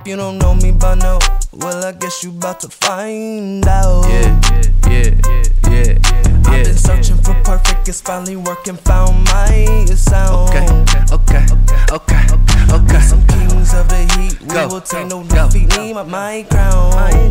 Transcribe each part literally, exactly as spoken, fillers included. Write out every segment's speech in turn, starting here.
You don't know me by now, well I guess you about to find out. Yeah, yeah, yeah, yeah, yeah. I've been searching for perfect, it's finally working, found my sound. Okay, okay, okay, okay. Some kings of the heat, we Go, will take no go, defeat. go. Need my, my crown.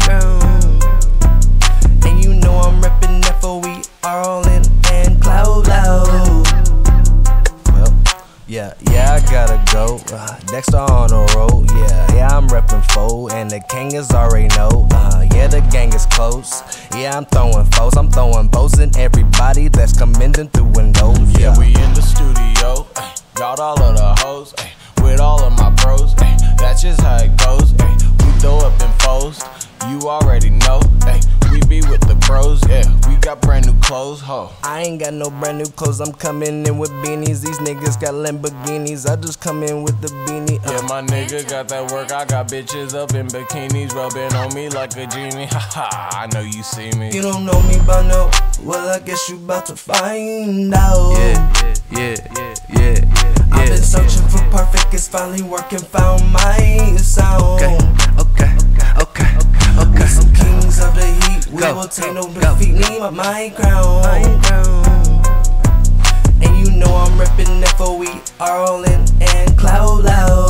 And you know I'm reppin' F O E, all in and cloud loud. Well, yeah, yeah, I gotta go. Uh, Dexter on the road, yeah, yeah, I'm reppin' foe, and the king is already know. Uh, yeah, the gang is close. Yeah, I'm throwing foes, I'm throwing bows in everybody that's coming in through windows. Yeah, Yeah, we in the studio, ay, got all of the hoes, ay, with all of my bros, ay, that's just how it goes, ay, we throw up in foes, you already know, ay, we be with the bros, yeah, we got brand new clothes, ho. I ain't got no brand new clothes, I'm coming in with beanies. These niggas got Lamborghinis, I just come in with the beanie. uh. Yeah, my nigga got that work, I got bitches up in bikinis, rubbing on me like a genie, haha, I know you see me. You don't know me by now, well I guess you about to find out. Yeah, yeah, yeah, yeah, yeah. I've been searching for perfect, it's finally working, found my sound. Okay, okay, okay, okay. Some kings of the heat, we Go, will take no go, defeat. Need my, my crown. And you know I'm reppin' F O E, all in and cloud loud.